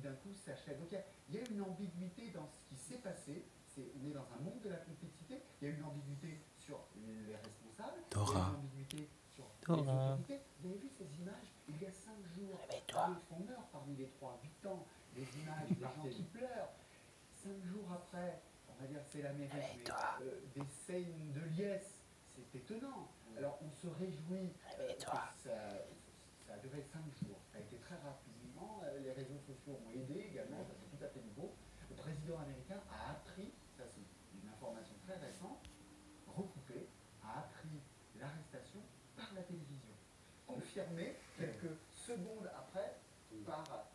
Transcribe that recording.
d'un coup s'achève. Donc il y a une ambiguïté dans ce qui s'est passé. On est dans un monde de la complicité. Il y a une ambiguïté sur les responsables. Il y a une ambiguïté sur les autorités. Vous avez vu ces images il y a 5 jours. D'autres font meurt parmi les 3, 8 ans. Des images des gens qui pleurent. 5 jours après, on va dire c'est l'Amérique, des scènes de liesse. C'est étonnant. Alors on se réjouit que ça a duré 5 jours. Ça a été très rapidement. Les réseaux sociaux ont aidé également. Ça c'est tout à fait nouveau. Le président américain a appris, ça c'est une information très récente, recoupée, a appris l'arrestation par la télévision. Confirmée quelques secondes après par